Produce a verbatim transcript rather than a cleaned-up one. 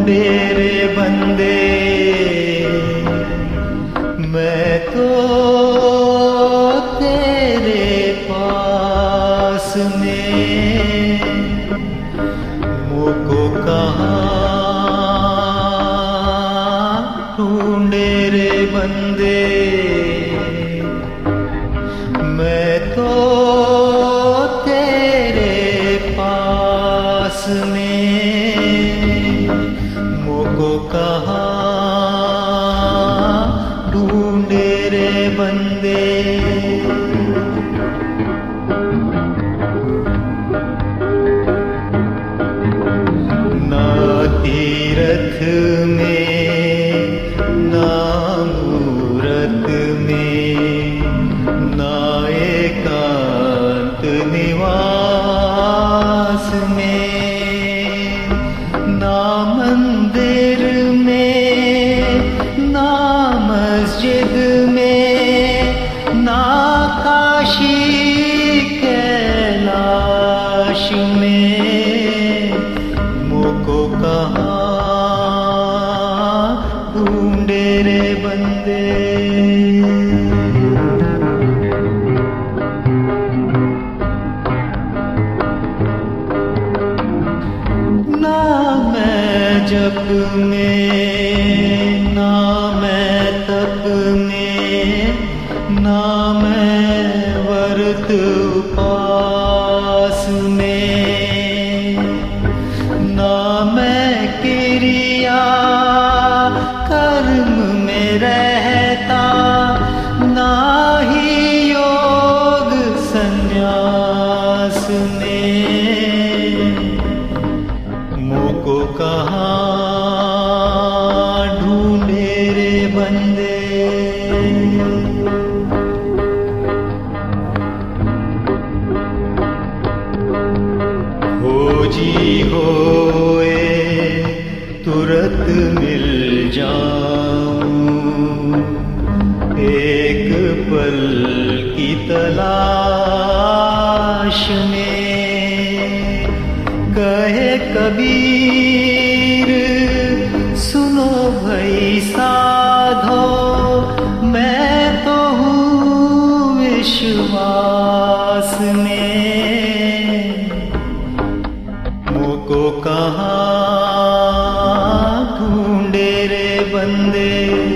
ढूंढे रे बंदे मैं तो तेरे पास में, मुझको कहाँ ढूंढे रे बंदे मैं तो तेरे पास में, मुझको कहाँ ढूंढे रे बंदे। ना तीरथ में ना मूरत में ना एकांत निवास में, ना मंदिर में ना मस्जिद में ना काशी कैलाश में, मुझको कहाँ ढूंढे रे बंदे। ना मैं जप में ना मैं तप में ना मैं व्रत उपास में, ना मैं क्रिया कर्म में रहता ना ही योग संन्यास में, मुझको कहाँ ढूंढे रे बंदे। खोजी होए तुरत मिल जाऊं, एक पल की तलाश में, कहे कबीर सुनो भई साधो मैं तो हूँ विश्वास में, मुझको कहाँ ढूंढे रे बंदे।